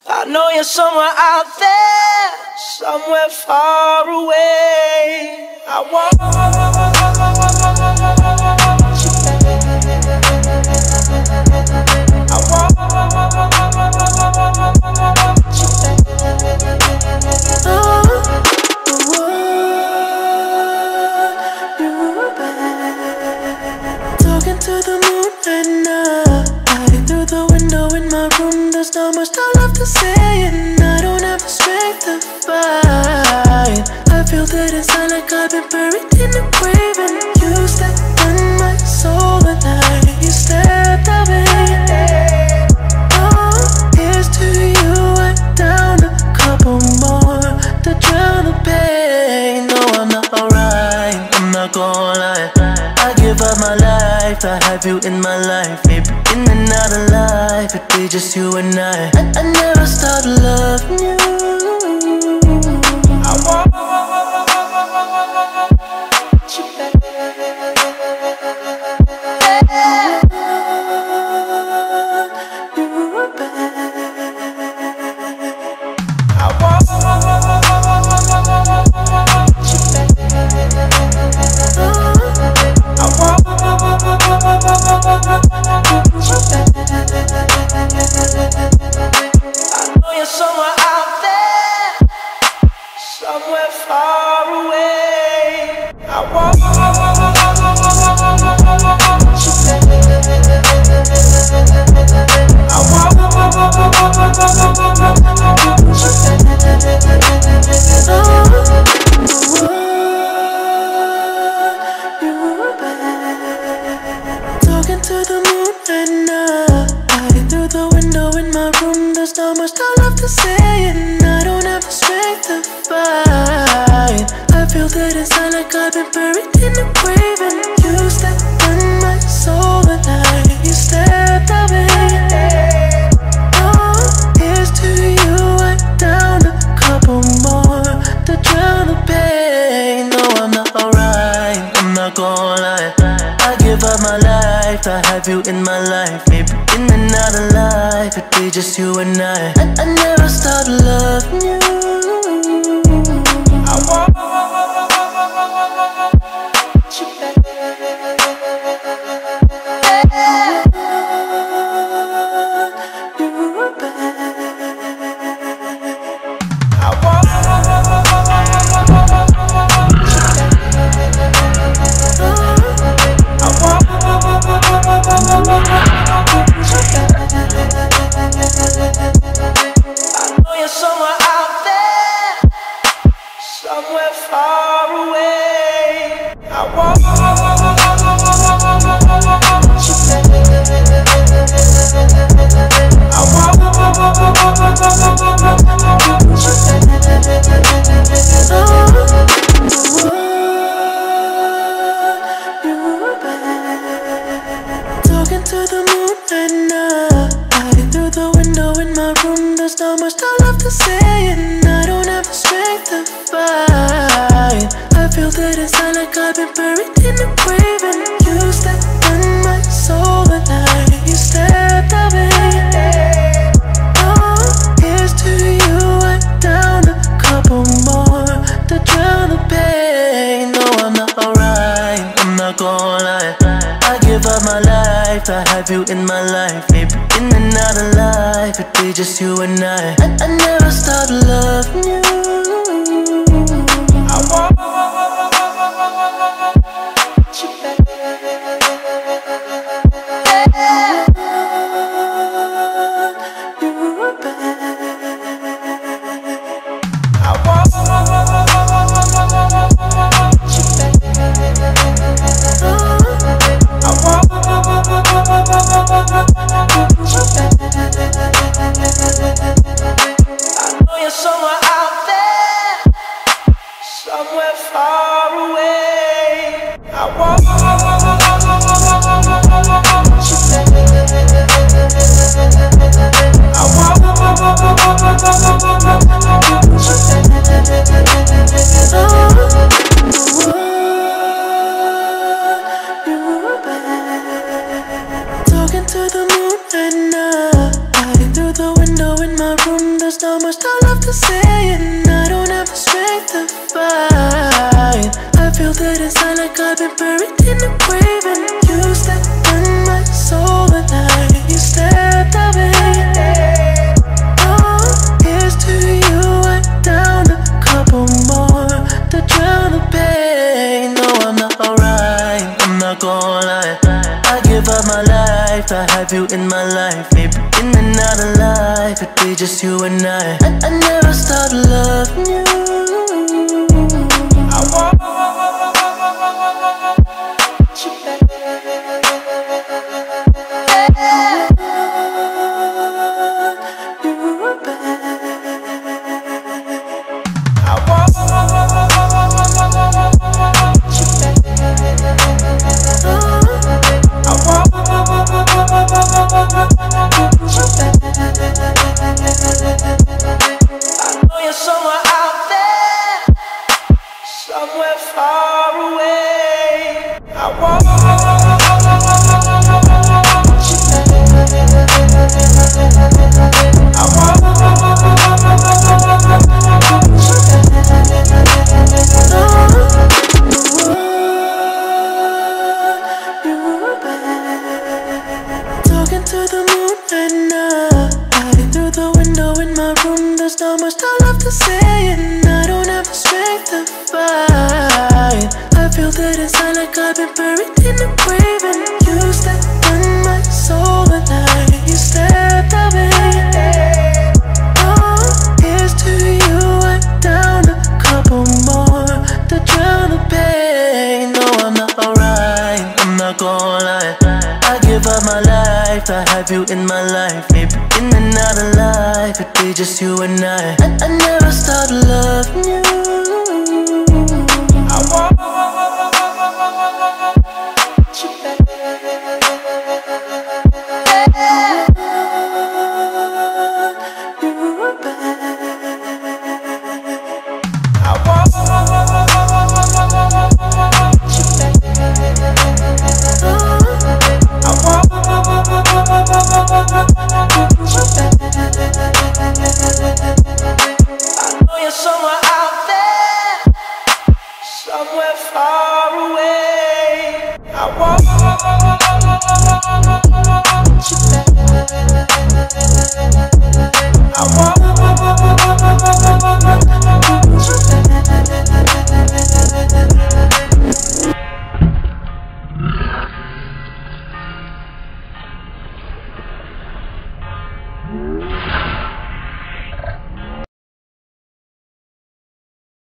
I know you're somewhere out there, somewhere far away. I want you back. Talking to the moon at night. Through the window in my room, there's not much I love to say, and I don't have the strength to fight. I feel that inside like I've been buried in a grave, and you stepped on my soul at night. You stepped away. Oh, here's to you. I down a couple more to drown the pain. No, I'm not alright, I'm not gonna lie. I give up my life to have you in my life. Maybe in and out of life, it'd be just you and I never stopped loving you. I want you back. You back. I want you back. I want I know you're somewhere out there, somewhere far away. I want you talking to the moon at night. Through the window in my room, there's not much I love to say, and I don't have the strength to fight. I feel that inside like I've been buried in a grave, and you stepped on my soul at night. You stepped away. Oh, here's to you. I down a couple more to drown the pain. No, I'm not alright, I'm not gonna lie. I give up my life to have you in my life. Maybe in and out of life, it'd be just you and I never stopped loving you. I want you back. You back. I want you I know you're somewhere out there, somewhere far away. I want you back. I want you back. Talking to the moon at night. Through the window in my room, there's not much I love to say, and I don't have the strength to fight. I feel that inside like I've been buried in a grave, and you stepped on my soul at night. You stepped away. Oh, here's to you. I down a couple more to drown the pain. No, I'm not alright, I'm not gonna lie. I give up my life to have you in my life. Maybe in and out of life, it'd be just you and I never stopped loving you. I want you back. You back. I want you back. I want you back. I know you're somewhere out there, somewhere far away. I want you back. I want you back. Talking to the moon at night. Through the window in my room, there's not much I love to say, and I don't have the strength to fight. I feel that inside like I've been buried in the grave, and you stepped on my soul and you stepped away. Oh, here's to you, I down a couple more to drown the pain. No, I'm not alright, I'm not gonna lie. I give up my life, I have you in my life. Maybe in and out of life, it'd be just you and I never stopped loving you. I want you back. You back. I want you back. I know you're somewhere out there, somewhere far away. I want you talking to the moon and night. Through the window in my room, there's not much I love to say, and I don't have the strength to fight. I feel that inside like I've been buried in the grave, and you stepped on my soul and you stepped away. Oh, here's to you, I down a couple more to drown the pain. No, I'm not alright, I'm not gonna lie. I give up my life, I have you in my life. Maybe in and out of life, it'd be just you and I never stopped loving you.